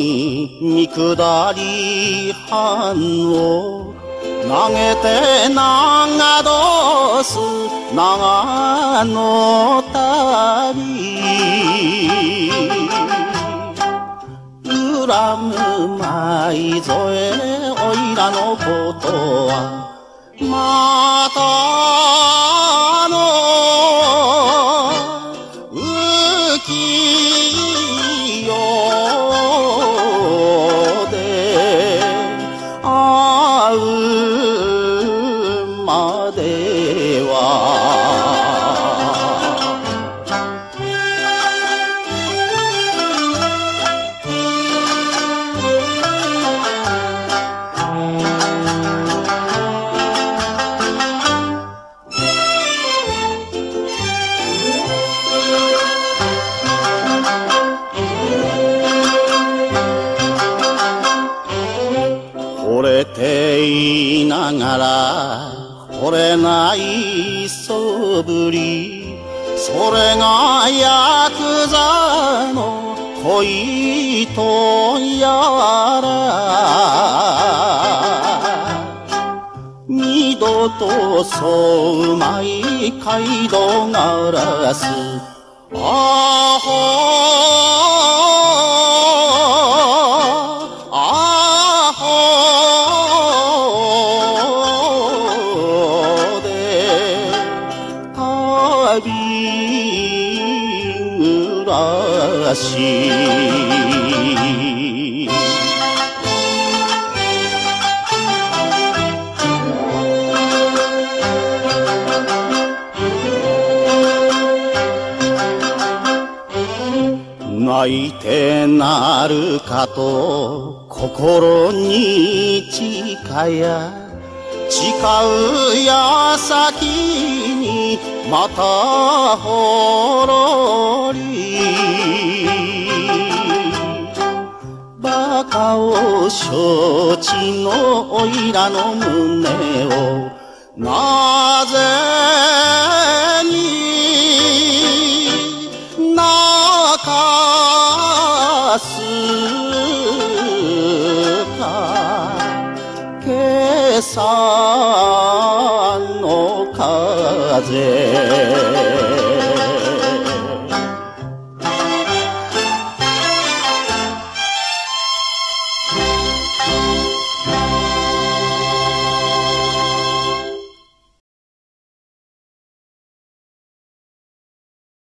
に見下り藩を投げて長どす長の旅恨む舞添おいらのことはまたの浮世で会うまでは惚れていながら惚れないそぶりそれがヤクザの恋とやら二度とそうまい街道がらすあほ暮らし泣いてなるかと心に誓や誓う矢先にまたほろりバカを承知のおいらの胸をなぜに泣かすか今朝の風